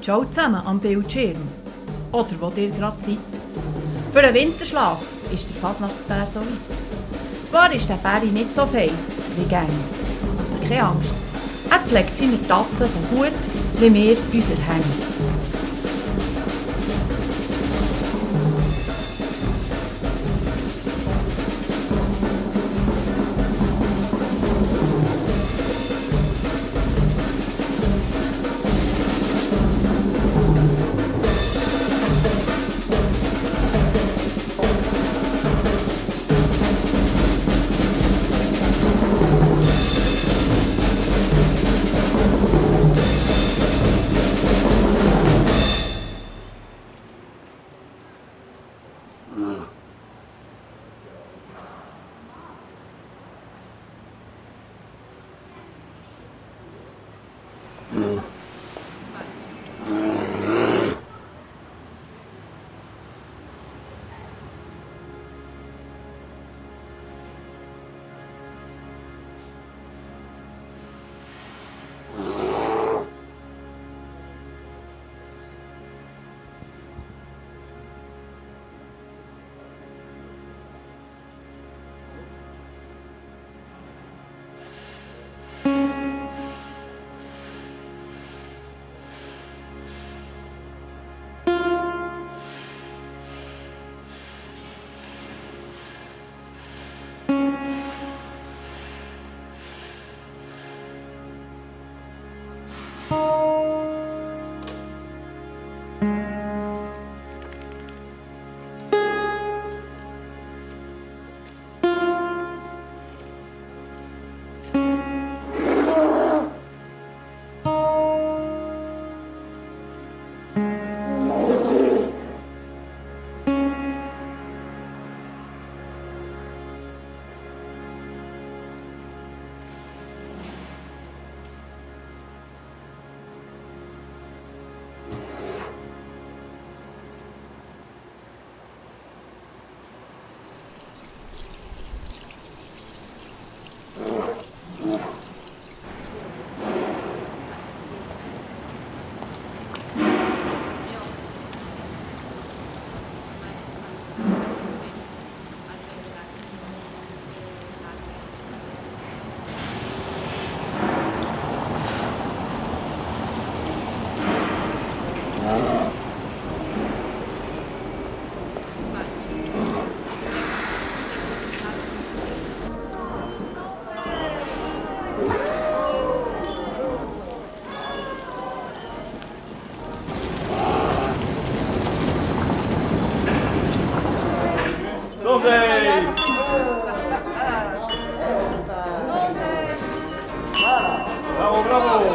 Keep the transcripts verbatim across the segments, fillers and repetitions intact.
schaut zusammen am Bildschirm. Oder wo ihr gerade seid. Für einen Winterschlaf ist der Fasnachtsbär so weit. Zwar ist der Bär nicht so feiss wie gäng, aber keine Angst. Er pflegt seine Tatzen so gut wie wir unsere Hände. Bravo, bravo!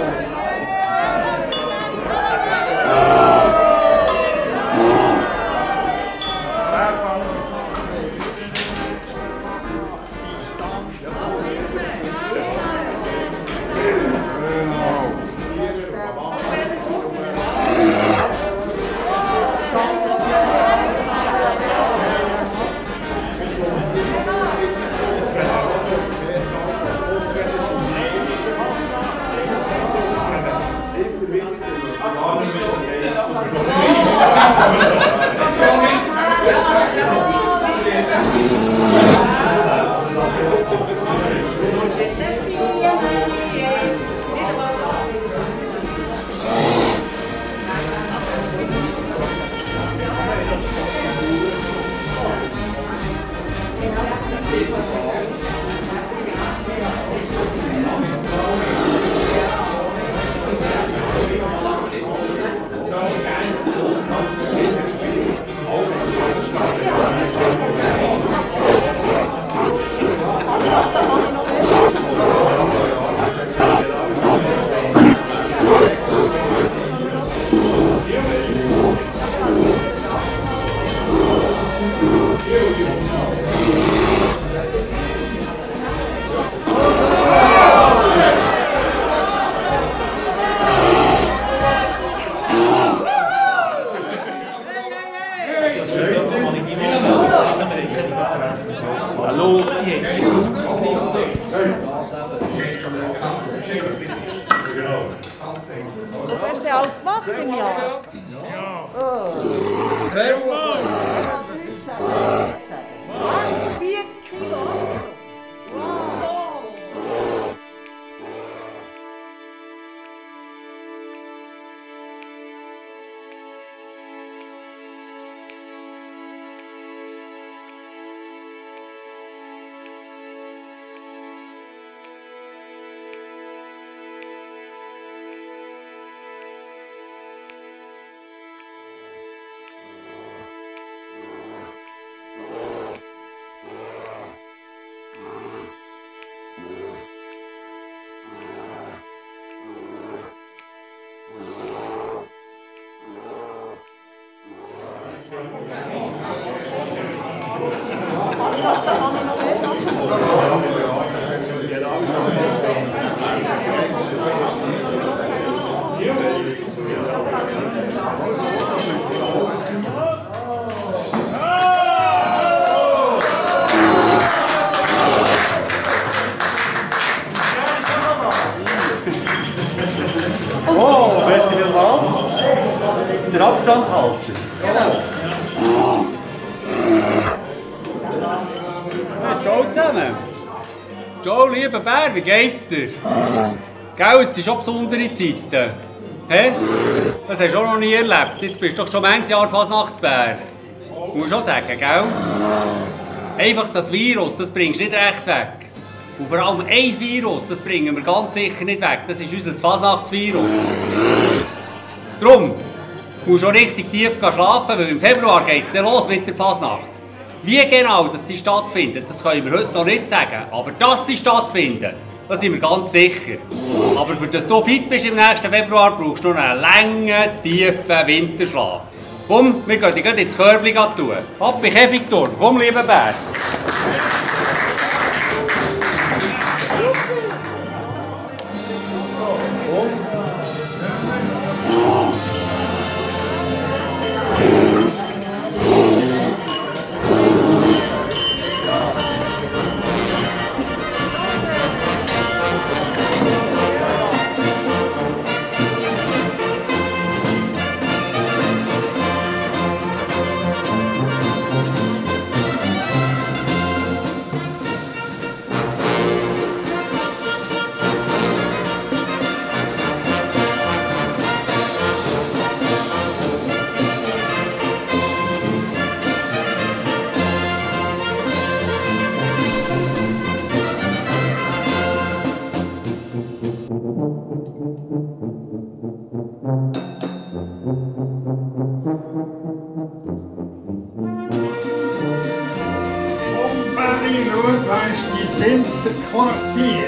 Hallo. Hast du alles gemacht im Jahr? Ja. Oh. Sehr gut. Was? vierzig Kilo? Wow. Oh, merci vielmals. Der Abstandshalter. Hey, ciao zusammen. Ciao, lieber Bär, wie geht's dir? Gell, es sind schon besondere Zeiten. Hä? Das hast du auch noch nie erlebt. Jetzt bist du doch schon manches Jahr Fasnachtsbär. Muss schon sagen, gell? Einfach das Virus, das bringst du nicht recht weg. Und vor allem ein Virus, das bringen wir ganz sicher nicht weg. Das ist unser Fasnachtsvirus. Drum musst du schon richtig tief schlafen, weil im Februar geht es dann los mit der Fasnacht. Wie genau dass sie stattfindet, das können wir heute noch nicht sagen. Aber dass sie stattfinden, da sind wir ganz sicher. Aber für dass du fit bist im nächsten Februar, brauchst du noch einen langen, tiefen Winterschlaf. Komm, wir gehen dich gleich ins Körbchen tun. Ab in Käfigturm. Komm, lieber Bär. Winterquartier.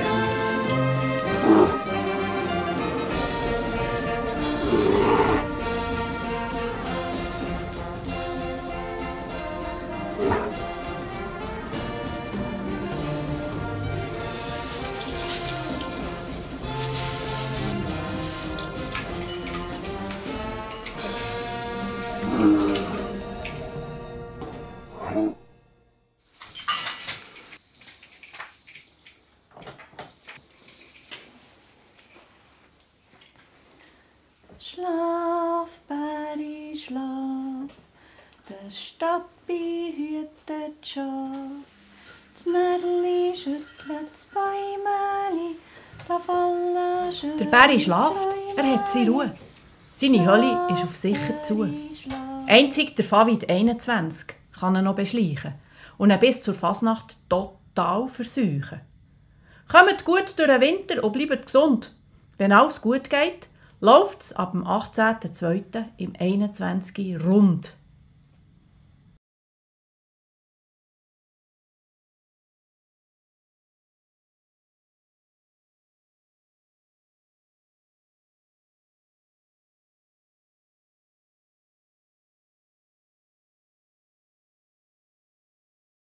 Schlaf, Bäri, schlaf, der Stappi hütet schon. Das Mädeli schüttelt das Bäumeli, da fallen schön. Der Bäri schlaft, er hat seine Ruhe. Seine Hölle ist auf sicher zu. Einzig der Favid einundzwanzig kann er noch beschleichen und ihn bis zur Fasnacht total verseuchen. Kommt gut durch den Winter und bleibt gesund. Wenn alles gut geht, läuft es ab dem achtzehnten zweiten im einundzwanzig rund.